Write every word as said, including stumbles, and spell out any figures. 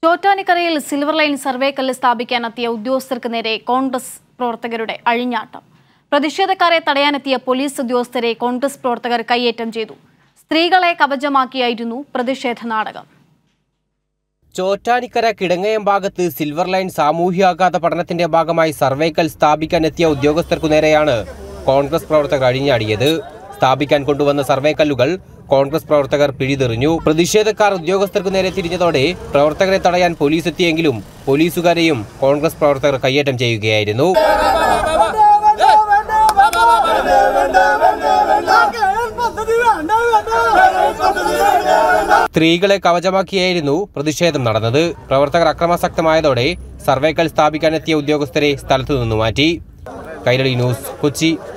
ചോറ്റാനിക്കരയിൽ silver line survey കല്ല് സ്ഥാപിക്കാനെത്തിയ ഉദ്യോഗസ്ഥർക്ക് നേരെ കോൺഗ്രസ് പ്രവർത്തകരുടെ അഴിഞ്ഞാട്ടം. പ്രതിഷേധക്കാരെ തടയാനെത്തിയ പോലീസ് ഉദ്യോഗസ്ഥരെ കോൺഗ്രസ് പ്രവർത്തകർ കയ്യേറ്റം ചെയ്തു. സ്ത്രീകളെ കവചമാക്കിയായിരുന്നു പ്രതിഷേധ നാടകം. ചോറ്റാനിക്കര കിടങ്ങയം ഭാഗത്ത് സിൽവർ ലൈൻ സാമൂഹ്യാഘാത പഠനത്തിന്റെ ഭാഗമായി സർവേക്കൽ സ്ഥാപിക്കാനെത്തിയ ഉദ്യോഗസ്ഥർക്കു നേരെയാണ് കോൺഗ്രസ് പ്രവർത്തകർ അഴിഞ്ഞാടിയത്. സ്ഥാപിക്കാൻ കൊണ്ടുവന്ന സർവേക്കല്ലുകൾ കോൺഗ്രസ് പ്രവർത്തകർ പിഴുതെറിഞ്ഞു. പ്രതിഷേധക്കാർ ഉദ്യോഗസ്ഥർക്കു നേരെ തിരിഞ്ഞതോടെ പ്രവർത്തകരെ തടയാൻ പോലീസ് എത്തിയെങ്കിലും പോലീസുകാരെയും കോൺഗ്രസ് പ്രവർത്തകർ കയ്യേറ്റം ചെയ്യുകയായിരുന്നു. സ്ത്രീകളെ കവചമാക്കിയായിരുന്നു പ്രതിഷേധം നടന്നത്. പ്രവർത്തകർ അക്രമാസക്തമായതോടെ സർവേക്കൽ സ്ഥാപിക്കാനെത്തിയ ഉദ്യോഗസ്ഥരെ സ്ഥലത്തു നിന്നു മാറ്റി. കൈരളി ന്യൂസ്, കൊച്ചി.